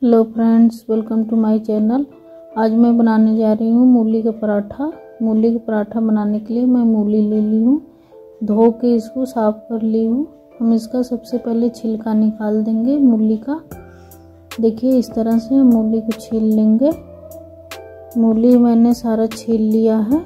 Hello friends, welcome to my channel. आज मैं बनाने जा रही हूँ मूली का पराठा। मूली का पराठा बनाने के लिए मैं मूली ले ली हूँ, धो के इसको साफ़ कर ली हूँ। हम इसका सबसे पहले छिलका निकाल देंगे मूली का। देखिए इस तरह से मूली को छील लेंगे। मूली मैंने सारा छील लिया है।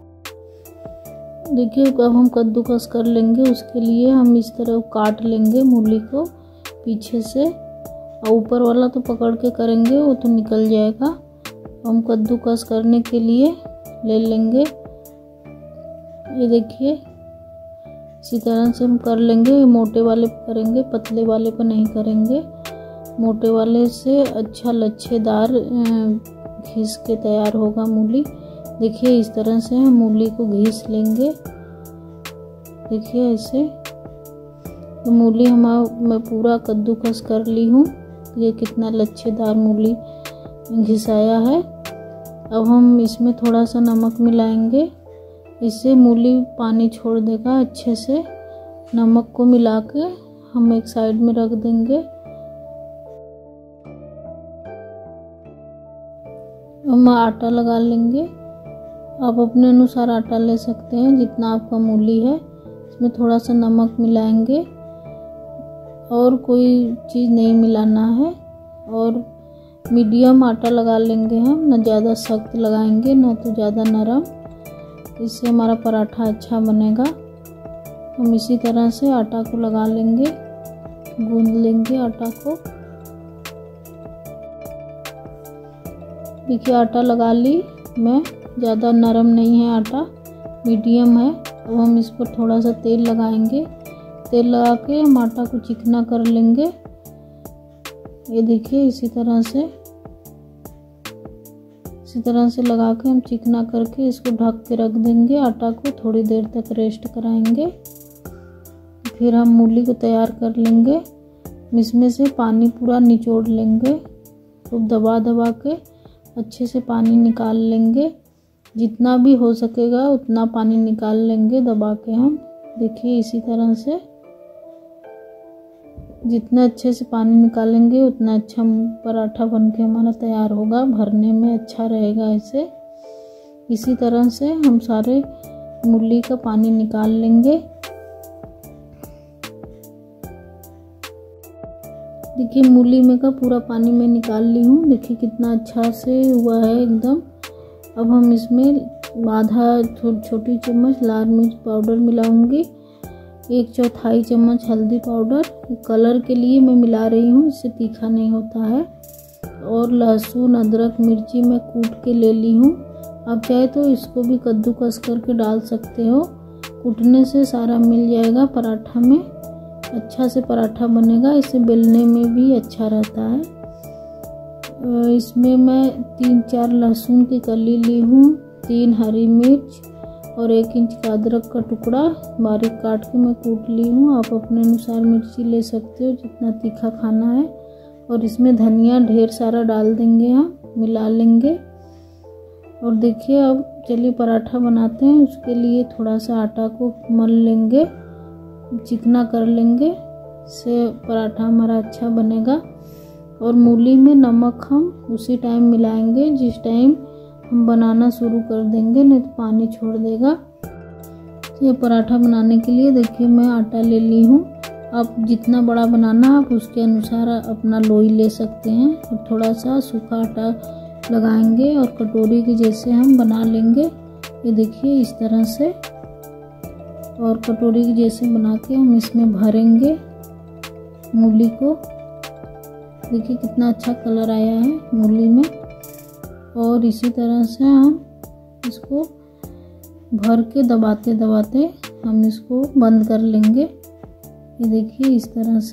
देखिए अब हम कद्दूकस कर लेंगे। उसके लिए हम इस तरह काट लेंगे मूली को पीछे से, और ऊपर वाला तो पकड़ के करेंगे वो तो निकल जाएगा। हम कद्दूकस करने के लिए ले लेंगे। ये देखिए इसी तरह से हम कर लेंगे। मोटे वाले पे करेंगे, पतले वाले पे नहीं करेंगे। मोटे वाले से अच्छा लच्छेदार घिस के तैयार होगा मूली। देखिए इस तरह से हम मूली को घिस लेंगे। देखिए ऐसे तो मूली मैं पूरा कद्दूकस कर ली हूँ। ये कितना लच्छेदार मूली घिसाया है। अब हम इसमें थोड़ा सा नमक मिलाएंगे, इससे मूली पानी छोड़ देगा अच्छे से। नमक को मिला के हम एक साइड में रख देंगे। हम आटा लगा लेंगे। आप अपने अनुसार आटा ले सकते हैं जितना आपका मूली है। इसमें थोड़ा सा नमक मिलाएंगे और कोई चीज़ नहीं मिलाना है। और मीडियम आटा लगा लेंगे हम, ना ज़्यादा सख्त लगाएंगे ना तो ज़्यादा नरम। इससे हमारा पराठा अच्छा बनेगा। हम इसी तरह से आटा को लगा लेंगे, गूंद लेंगे आटा को। देखिए आटा लगा ली मैं, ज़्यादा नरम नहीं है आटा, मीडियम है। अब हम इस पर थोड़ा सा तेल लगाएंगे। तेल लगा के हम आटा को चिकना कर लेंगे। ये देखिए इसी तरह से लगा के हम चिकना करके इसको ढक के रख देंगे। आटा को थोड़ी देर तक रेस्ट कराएंगे। फिर हम मूली को तैयार कर लेंगे। इसमें से पानी पूरा निचोड़ लेंगे। तो दबा दबा के अच्छे से पानी निकाल लेंगे। जितना भी हो सकेगा उतना पानी निकाल लेंगे दबा के हम। देखिए इसी तरह से जितना अच्छे से पानी निकालेंगे उतना अच्छा पराठा बनके हमारा तैयार होगा, भरने में अच्छा रहेगा ऐसे। इसी तरह से हम सारे मूली का पानी निकाल लेंगे। देखिए मूली में का पूरा पानी मैं निकाल ली हूँ। देखिए कितना अच्छा से हुआ है एकदम। अब हम इसमें आधा छोटी चम्मच लाल मिर्च पाउडर मिलाऊंगी, 1/4 चम्मच हल्दी पाउडर कलर के लिए मैं मिला रही हूँ, इससे तीखा नहीं होता है। और लहसुन अदरक मिर्ची मैं कूट के ले ली हूँ। आप चाहे तो इसको भी कद्दूकस करके डाल सकते हो। कूटने से सारा मिल जाएगा पराठा में, अच्छा से पराठा बनेगा। इसे बेलने में भी अच्छा रहता है। इसमें मैं 3-4 लहसुन की कली ली हूँ, 3 हरी मिर्च और 1 इंच का अदरक का टुकड़ा बारीक काट के मैं कूट ली हूँ। आप अपने अनुसार मिर्ची ले सकते हो जितना तीखा खाना है। और इसमें धनिया ढेर सारा डाल देंगे, हम मिला लेंगे। और देखिए अब चलिए पराठा बनाते हैं। उसके लिए थोड़ा सा आटा को मल लेंगे, चिकना कर लेंगे, इससे पराठा हमारा अच्छा बनेगा। और मूली में नमक हम उसी टाइम मिलाएंगे जिस टाइम हम बनाना शुरू कर देंगे, नहीं तो पानी छोड़ देगा। ये पराठा बनाने के लिए देखिए मैं आटा ले ली हूँ। आप जितना बड़ा बनाना आप उसके अनुसार अपना लोई ले सकते हैं। और थोड़ा सा सूखा आटा लगाएंगे और कटोरी के जैसे हम बना लेंगे। ये देखिए इस तरह से, और कटोरी के जैसे बना के हम इसमें भरेंगे मूली को। देखिए कितना अच्छा कलर आया है मूली में। और इसी तरह से हम इसको भर के दबाते दबाते हम इसको बंद कर लेंगे। ये देखिए इसी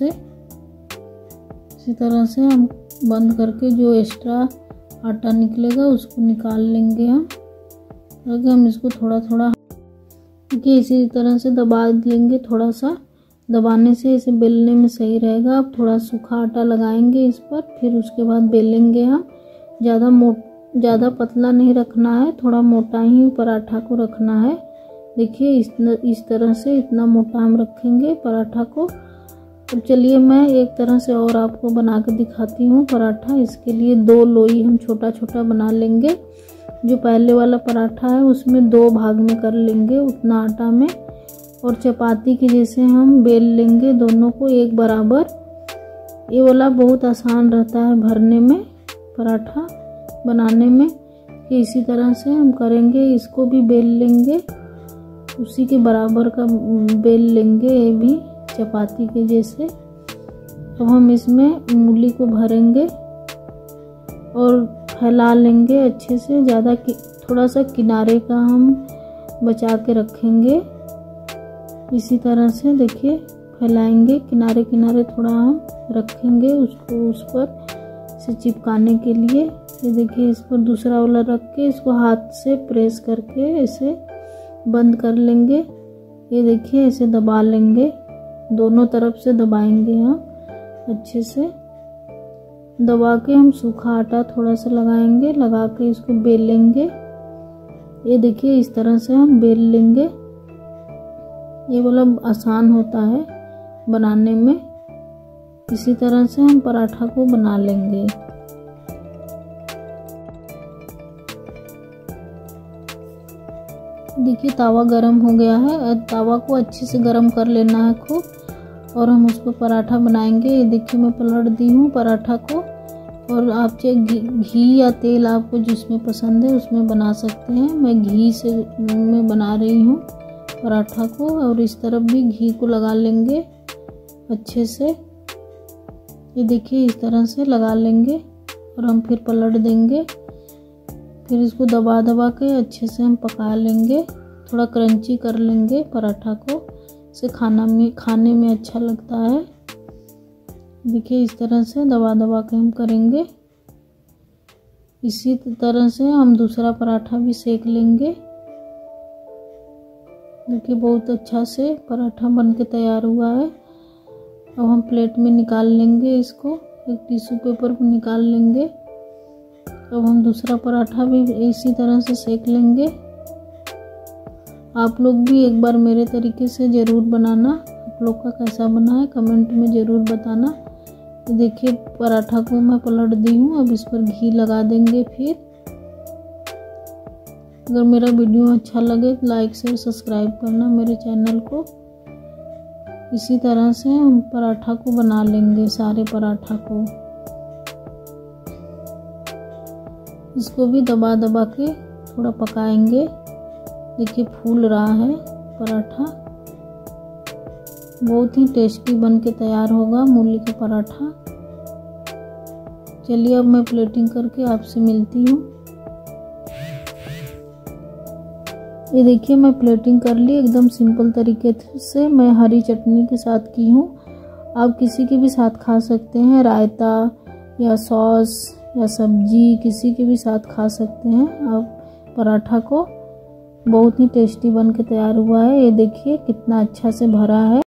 तरह से हम बंद करके जो एक्स्ट्रा आटा निकलेगा उसको निकाल लेंगे हम। अगर हम इसको थोड़ा थोड़ा देखिए इसी तरह से दबा लेंगे। थोड़ा सा दबाने से इसे बेलने में सही रहेगा। अब थोड़ा सूखा आटा लगाएंगे इस पर, फिर उसके बाद बेलेंगे हम। ज़्यादा पतला नहीं रखना है, थोड़ा मोटा ही पराठा को रखना है। देखिए इस तरह से इतना मोटा हम रखेंगे पराठा को। अब चलिए मैं एक तरह से और आपको बना के दिखाती हूँ पराठा। इसके लिए 2 लोई हम छोटा छोटा बना लेंगे। जो पहले वाला पराठा है उसमें 2 भाग में कर लेंगे उतना आटा में, और चपाती के जैसे हम बेल लेंगे दोनों को एक बराबर। ये वाला बहुत आसान रहता है भरने में, पराठा बनाने में। कि इसी तरह से हम करेंगे, इसको भी बेल लेंगे उसी के बराबर का बेल लेंगे, ये भी चपाती के जैसे। अब हम इसमें मूली को भरेंगे और फैला लेंगे अच्छे से। ज़्यादा थोड़ा सा किनारे का हम बचा के रखेंगे। इसी तरह से देखिए फैलाएंगे, किनारे किनारे थोड़ा हम रखेंगे उसको उस पर से चिपकाने के लिए। ये देखिए इस पर दूसरा वाला रख के इसको हाथ से प्रेस करके ऐसे बंद कर लेंगे। ये देखिए ऐसे दबा लेंगे, दोनों तरफ से दबाएंगे हम अच्छे से। दबा के हम सूखा आटा थोड़ा सा लगाएंगे, लगा के इसको बेल लेंगे। ये देखिए इस तरह से हम बेल लेंगे। ये वाला आसान होता है बनाने में। इसी तरह से हम पराठा को बना लेंगे। देखिए तावा गरम हो गया है, तावा को अच्छे से गरम कर लेना है खूब, और हम उसको पराठा बनाएंगे। ये देखिए मैं पलट दी हूँ पराठा को, और आप चाहे घी या तेल आपको जिसमें पसंद है उसमें बना सकते हैं। मैं घी से मैं बना रही हूँ पराठा को, और इस तरफ भी घी को लगा लेंगे अच्छे से। ये देखिए इस तरह से लगा लेंगे और हम फिर पलट देंगे। फिर इसको दबा दबा के अच्छे से हम पका लेंगे, थोड़ा क्रंची कर लेंगे पराठा को, से खाने में अच्छा लगता है। देखिए इस तरह से दबा दबा के हम करेंगे। इसी तरह से हम दूसरा पराठा भी सेक लेंगे। देखिए बहुत अच्छा से पराठा बन के तैयार हुआ है। अब हम प्लेट में निकाल लेंगे इसको, एक टिश्यू पेपर पर निकाल लेंगे। अब हम दूसरा पराठा भी इसी तरह से सेक लेंगे। आप लोग भी एक बार मेरे तरीके से ज़रूर बनाना। आप लोग का कैसा बना है कमेंट में ज़रूर बताना। तो देखिए पराठा को मैं पलट दी हूँ, अब इस पर घी लगा देंगे। फिर अगर मेरा वीडियो अच्छा लगे तो लाइक शेयर सब्सक्राइब करना मेरे चैनल को। इसी तरह से हम पराठा को बना लेंगे, सारे पराठा को। इसको भी दबा दबा के थोड़ा पकाएंगे। देखिए फूल रहा है पराठा, बहुत ही टेस्टी बन के तैयार होगा मूली का पराठा। चलिए अब मैं प्लेटिंग करके आपसे मिलती हूँ। ये देखिए मैं प्लेटिंग कर ली एकदम सिंपल तरीके से। मैं हरी चटनी के साथ की हूँ, आप किसी के भी साथ खा सकते हैं, रायता या सॉस या सब्जी किसी के भी साथ खा सकते हैं आप पराठा को। बहुत ही टेस्टी बन के तैयार हुआ है। ये देखिए कितना अच्छा से भरा है।